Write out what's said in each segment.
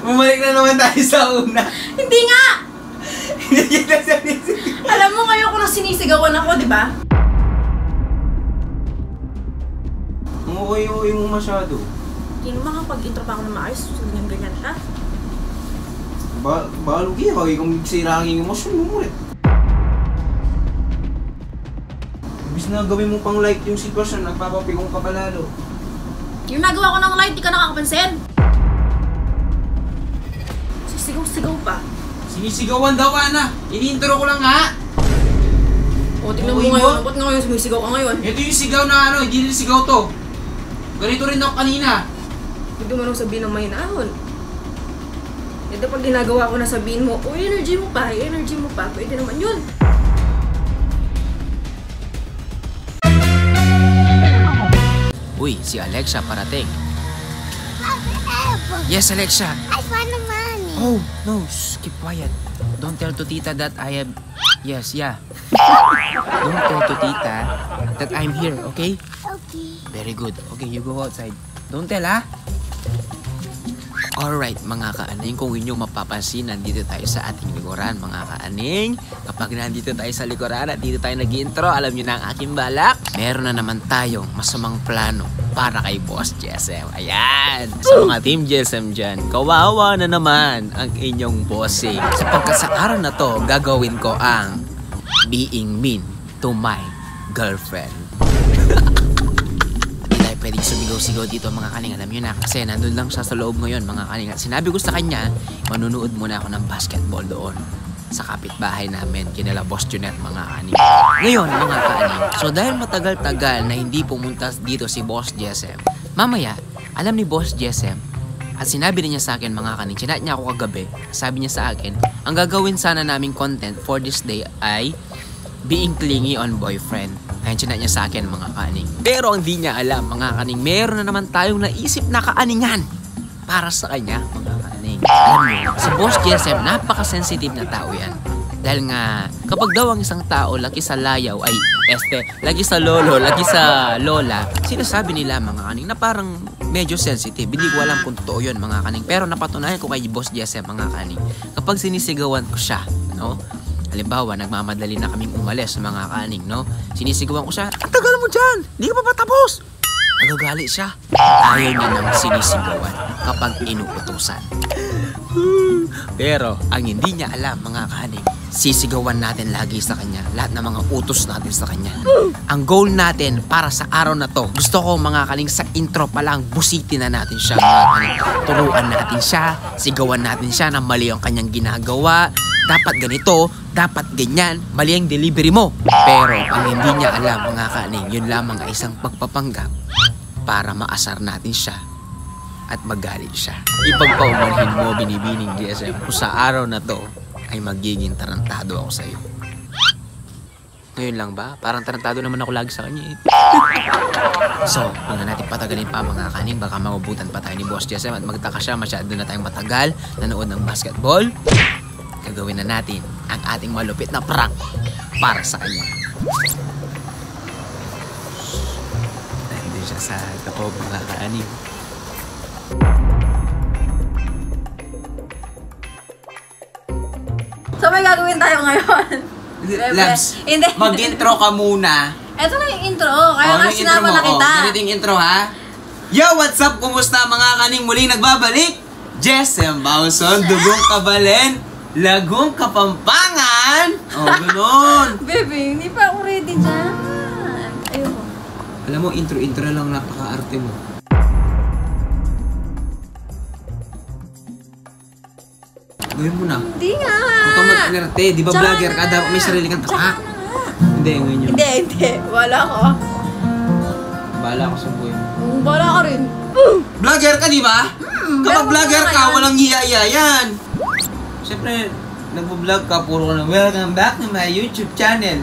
Bumalik na naman tayo sa una. Hindi nga! Hindi kita sinisigaw. Alam mo, ngayon ko na sinisigawan ako, di ba? Ang uwi mo masyado. Hindi naman makapag-intro pa ako na maayos. Ganyan-ganyan ka. Balugi ako, kung sirangin yung emosyon mo ulit. Ibig na gawin mo pang light yung sitwasyon, nagpapapigong ka pa lalo. Yung nagawa ko ng light, di ka nakakapansin. Sisigaw-sigaw pa. Sinisigawan daw ka na. Ini-intro ko lang ha. O, tingnan mo ngayon. Ba't nga ngayon sumisigaw ka ngayon? Ito yung sigaw na ano, hindi rin sigaw to. Ganito rin ako kanina. Hindi mo nang sabihin ng mahinahon. Ito pag ginagawa ko na sabihin mo, o energy mo pa, pwede naman yun. Uy, si Alexa parating. Yes, Alexa. I want the money. Oh, no, shh, keep quiet. Don't tell to Tita that I am... Yes, yeah. Don't tell to Tita that I'm here, okay? Okay. Very good. Okay, you go outside. Don't tell, ha? Alright, mga kaaning, kung inyo mapapansin, nandito tayo sa ating likuran, mga kaaning. Kapag nandito tayo sa likuran at dito tayo nag-intro, alam nyo na ang aking balak. Meron na naman tayong masamang plano para kay Boss JSM. Ayan! Sa mga Team JSM dyan, kawawa na naman ang inyong bossing. Sapagkat sa araw na to, gagawin ko ang being mean to my girlfriend. Pwedeng sumigaw-sigaw dito mga kaling. Alam nyo na kasi nandun lang siya sa loob ngayon mga kaling. At sinabi ko sa kanya, manunood muna ako ng basketball doon sa kapitbahay namin, kinala Boss Junet mga kaling. Ngayon mga kaling, so dahil matagal-tagal na hindi pumunta dito si Boss JSM, mamaya, alam ni Boss JSM, at sinabi niya sa akin mga kaling, chinat niya ako kagabi, sabi niya sa akin, ang gagawin sana naming content for this day ay being clingy on boyfriend. Ayan, chinat niya sa akin mga kaning. Pero ang di niya alam mga kaning, meron na naman tayong naisip na kaaningan para sa kanya mga kaning. Alam niyo, si Boss JSM napaka-sensitive na tao yan. Dahil nga, kapag daw ang isang tao laki sa layaw, ay lagi sa lolo, lagi sa lola, sinasabi nila mga kaning na parang medyo sensitive. Hindi ko alam kung totoo yun mga kaning. Pero napatunayan ko kay Boss JSM mga kaning, kapag sinisigawan ko siya, no? Halimbawa, nagmamadali na kaming umalis sa mga kaning, no? Sinisigawan ko siya, ang tagal mo dyan! Hindi ka pa patapos! Nagagalit siya. Ayaw niya nang sinisigawan kapag inuutusan. Pero, ang hindi niya alam, mga kaning, sisigawan natin lagi sa kanya lahat ng mga utos natin sa kanya. Ang goal natin para sa araw na to, gusto ko mga kaling sa intro pa lang, busitin na natin siya mga kaling. Turuan natin siya, sigawan natin siya na mali ang kanyang ginagawa. Dapat ganito, dapat ganyan, mali ang delivery mo. Pero ang hindi niya alam mga kaning, yun lamang ay isang pagpapanggap para maasar natin siya at magalit siya. Ipagpaumanhin mo binibining JSM kung sa araw na to ay magiging tarantado ako sa iyo. Ngayon lang ba? Parang tarantado naman ako lagi sa kanya eh. So, kung na natin patagalin pa mga kaning, baka magubutan pa tayo ni Boss JSM at magtaka siya masyado na tayong matagal nanood ng basketball. Gagawin na natin ang ating malupit na prank para sa kanya. Nandun siya sa tapo mga kaning. So, may gagawin tayo ngayon. Labs, Hindi. mag-intro ka muna. Ito na yung intro. Kaya nga yung sinama na kita. Ganito yung intro ha. Yo, what's up? Kumusta mga kaning? Muling nagbabalik. JSM Bauson, Dugong Kabalen, Lagong Kapampangan. Oh, ganun. Baby, hindi pa ako ready dyan. Ayoko. Alam mo, intro lang, napaka-arte mo. Gawin mo na. Hindi nga. Huwag ka mag-inerte. Di ba vlogger ka? Dapat may sarili kang tapak. Hindi, ngayon yun. Hindi. Wala ko. Bahala ako sa buhay mo. Wala ka rin. Vlogger ka, di ba? Kapag pero vlogger wala ka, yan. walang hiya yan. Siyempre, nagbo-vlog ka, puro ka na, welcome back to my YouTube channel.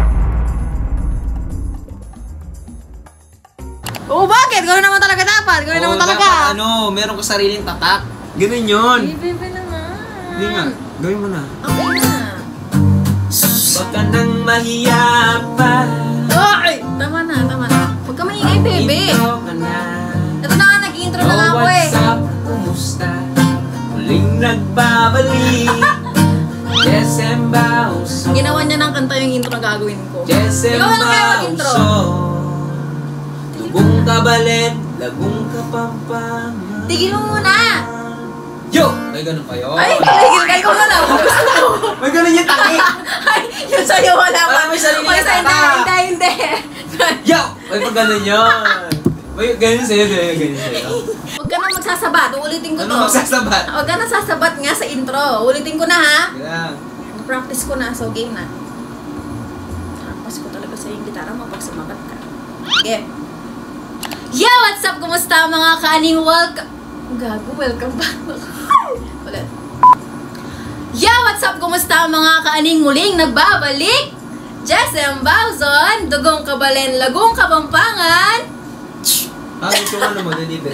Oo, bakit? Gawin naman talaga dapat. Gawin naman talaga. Dapat, meron ka sariling tatak. Ganun yun. Baby naman. Hindi nga, gawin mo na. Okay na. Huwag ka nang mahiya pa. Ay! Tama na. Huwag ka maingay, baby. Intro ka na. Ito na nga, nag-intro na nga ako eh. What's up? Kumusta? Muli nagbabalik. Jesem Bauson. Ginawa niya ng kanta yung intro na gagawin ko. Jesem Ikaw na kaya mag-intro. Bauson. Dugong Kabalen, Lagong Kapampangan. Tigil mo muna! Yo! May ganun pa yun. Ay, tigil kayo ko na. May ganun yung tangi. Ay, yun sa'yo wala pa. Parang may sarili Ay, na sa tata. hindi. Yo! May pag ganun yun. May ganun sa'yo, ganun sa'yo. Huwag ka nang magsasabat. Ulitin ko to. Ano magsasabat? Huwag ka nang sasabat nga sa intro. Ulitin ko na ha. Yeah. Practice ko na. So, game na. Practice ko talaga sa yung gitara mo pag sumabat ka. Okay. Yo! What's up? Kumusta mga kaaning? Gago, welcome back. Ulit. Yo! What's up? Kumusta mga kaaning? Muling nagbabalik. Jesem Bauson, Dugong Kabalen, Lagong Kapampangan. Ito ano mo, delivery.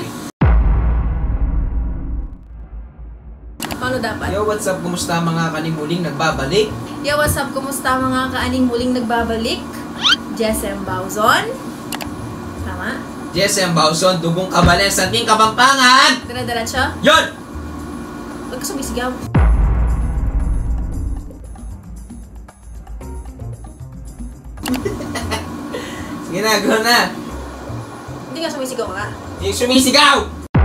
Paano dapat? Yo, what's up? Kumusta mga kaning muling nagbabalik? Yo, what's up? Kumusta mga kaaning muling nagbabalik? Jesem Bauson. Tama? Jesem Bauson, Dugong Kabalen, Santing Kapampangan! Dire-diretso? Yun! Huwag ka sumisigaw. Sige na, go na. Hindi ka sumisigaw ka. Yung sumisigaw!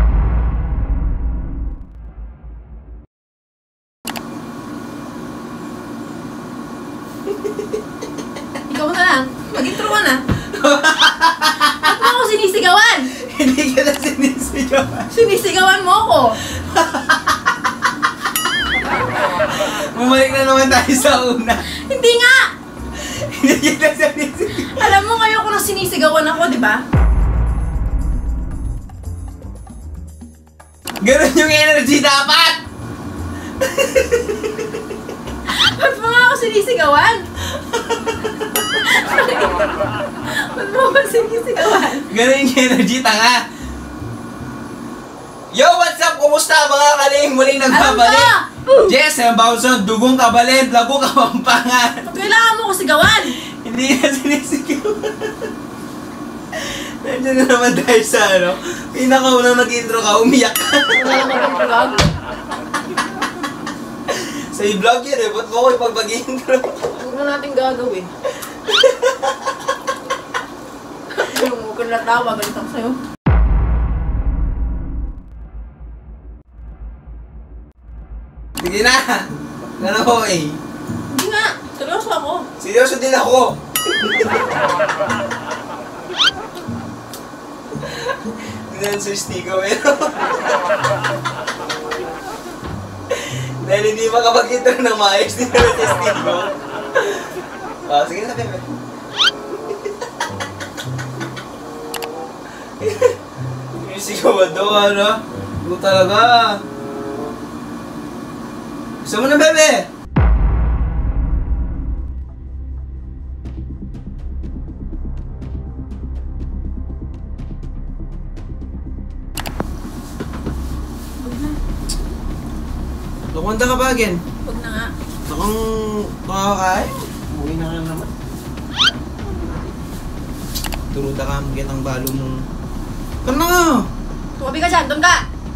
Ikaw na lang. Mag-intro ka na. Ba't mo ako sinisigawan? Hindi ka na sinisigaw. Sinisigawan mo ako. Bumalik na naman tayo sa una. Hindi nga! Hindi ka na sinisigaw. Alam mo ngayon ko na sinisigawan ako, di ba? Ganun yung energy dapat! Ba't mo nga ako sinisigawan? Ba't mo ako sinisigawan? Ganun yung energy, tanga. Yo, what's up? Kumusta mga kaling muling nagbabalik? Alam Jesem Bauson, Dugong Kabalen, Lagong Kapampangan. Ba't kailangan mo ko sigawan? Hindi na sinisigaw. Nandiyan na naman tayo sa ano. Pinakaunang nag-intro ka, umiyak ka. Wala mo kong vlog. Sa i-vlog yun eh, ba't mo ko ipag-intro? Huwag na natin gagawin. Huwag ka natawa, galit ako sa'yo. Sige na! Ano ko eh? Hindi nga, seryoso ako. Seryoso din ako! Hindi na sa stigo eh. Dahil hindi makapag-intro ng maayos, hindi na sa stigo. Ah, sige na, bebe. Yung sigawan daw, ano? Ito talaga. Gusto mo na, bebe? Lukunta ka ba, again? Huwag na nga. Gusto kong makakain. Uwi na ka naman. Turuta ka, magigit ang balo mong... Kan na nga! Tumabi ka dyan, doon ka!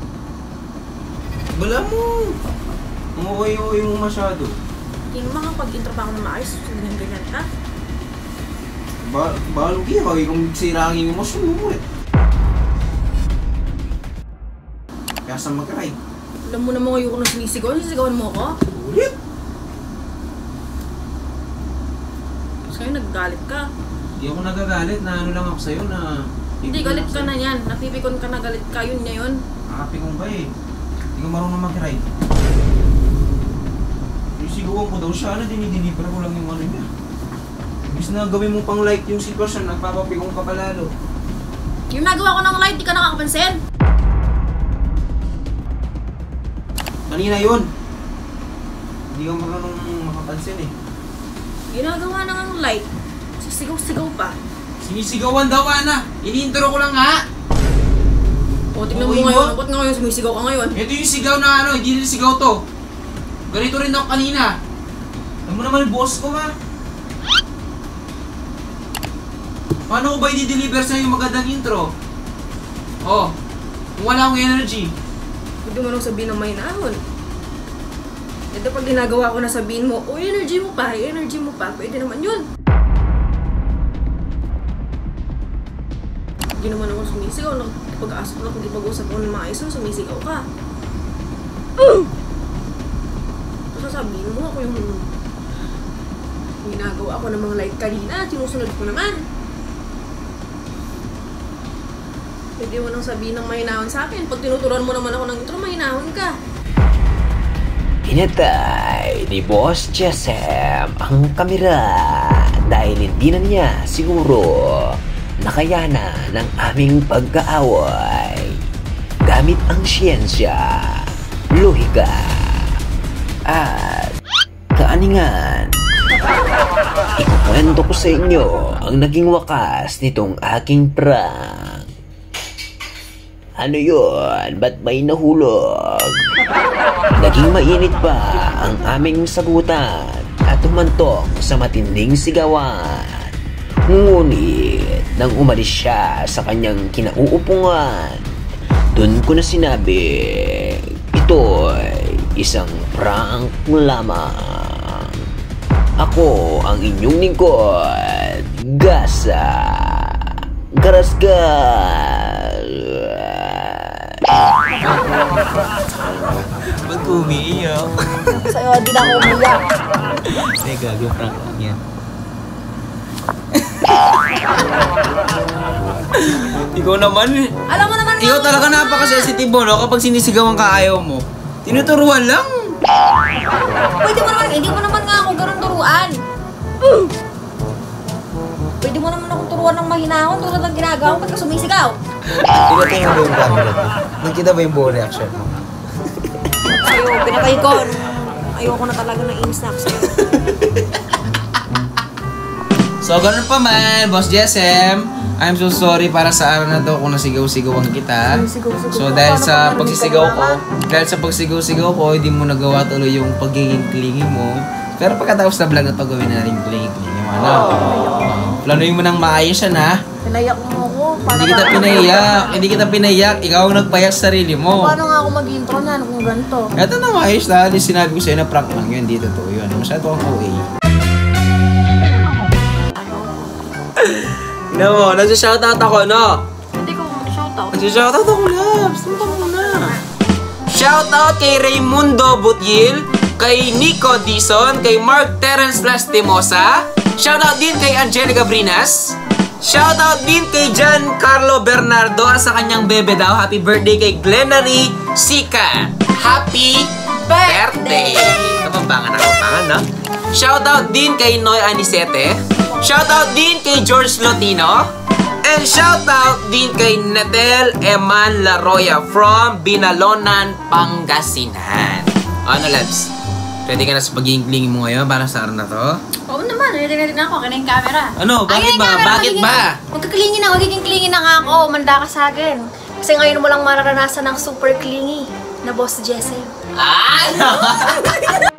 Bala mo! Umuwi-uwi mo masyado. Hindi mo makapag-intro pa ako na maayos. Ganyan ka. Balo giya, kung sira ang iyong emosyon mo eh. Kaya sa mag-cry. Alam mo naman ngayon ko na sinisigawan mo ako. Ulit! Tapos ngayon nagagalit ka. Hindi ako nagagalit, na ano lang ako sa'yo na... Hindi, galit ka na yan. Napipikon ka na, galit ka. Yun niya yun. Nakapi kong ba eh. Hindi ko marunong mag-ride. Yung sigawan ko daw siya, ano, dinideliver ko lang yung ano niya. Ibig na gawin mo pang light yung sitwasyon, nagpapapikong ka palalo. Yung nagawa ko ng light, di ka nakakapansin. Kanina yun. Hindi ko marunong makapansin eh. Ginagawa na ng light. Sisigaw-sigaw pa. Sinisigawan daw, Ana. Ini-intro ko lang nga. O, tingnan mo Okay, ngayon. mo? Ba't nga ngayon sumisigaw ka ngayon? Ito yung sigaw na ano, hindi rin sigaw to. Ganito rin ako kanina. Alam mo naman yung boss ko ha. Paano ko ba i-deliver sa'yo yung magandang intro? Oh, kung wala akong energy. Pwede mo nang sabihin ng may naahon. Ito pag ginagawa ko na sabihin mo, uy, energy mo pa, pwede naman yun. Hindi naman ako sumisigaw. Pag-asok na kung di pag-usap ko ng mga iso, sumisigaw ka. So sasabihin mo ako yung ginagawa ko ng mga light kanina, sinusunod ko naman. Pwede mo nang sabihin ng mahinahon sa akin. Pag tinuturuan mo naman ako ng intro, mahinahon ka. Pinatay ni Boss Jesem ang kamera dahil hindi na niya siguro nakayanan ng aming pagkaaway. Gamit ang siyensya, lohika, at kaaningan. Ikukwento ko sa inyo ang naging wakas nitong aking prank. Ano yun? Ba't may nahulog? Naging mainit pa ang aming sagutan at tumantok sa matinding sigawan. Ngunit nang umalis siya sa kanyang kinauupungan, dun ko na sinabi, ito'y isang prank lamang. Ako ang inyong lingkod, Gasa Garasgal. Ba't umiiyak? Sa'yo, di na ako umiyak. Teka, prank lang yan. Ikaw naman eh. Alam mo naman Ikaw talaga napaka-sensitive mo, no? Kapag sinisigawan ka ayaw mo. Tinuturuan lang. Pwede mo naman, hindi mo naman nga ako ganun turuan. Pwede mo naman akong turuan ng mahinahon tulad ng ginagawa ko pagka sumisigaw. Pinatay mo ba yung camera? Nakita ba yung buo reaction mo? Pinatay ko. Ayoko na talaga ng in-snacks sa'yo. So, ganun pa man, Boss Jesem. I'm so sorry para sa araw na to kung nasigaw-sigawan kita. So, dahil sa pagsigaw-sigaw ko, hindi mo nagawa tuloy yung pagiging clingy mo. Pero pagkatapos na vlog na to, gawin na rin clingy mo. Planuin mo nang maayos yan, ha? Pinayak mo ako. Hindi kita pinayak. Ikaw ang nagpayak sa sarili mo. Paano nga ako mag-intro niyan kung ganito? Eto na maayos na. Sinabi ko sa'yo na prank lang yun. Hindi totoo yun. Masyado kang OA. Tignan mo, nagsashoutout ako, no? Hindi ko mag-shoutout. Nagsashoutout ako, Labs. Tignan mo muna. Shoutout kay Raimundo Butyil, kay Nico Dizon, kay Mark Terence Lastimosa. Shoutout din kay Angelica Brinas. Shoutout din kay Giancarlo Bernardo sa kanyang bebe daw. Happy birthday kay Glenary Sika. Happy birthday! Kapampangan, no? Shoutout din kay Noy Anisete. Shoutout din kay George Lotino. And shoutout din kay Natel Eman Laroya from Binalonan, Pangasinan. Ano, Labs? Ready ka na sa pagiging mo ngayon para sa araw na to? Oo naman, ready na ako. Kaya na yung camera. Ano? Bakit ba? Bakit ba? Magkaklingi na, magiging clingy na nga ako. Manda ka sa akin. Kasi ngayon mo lang mararanasan ng super clingy na Boss Jesem. Ah!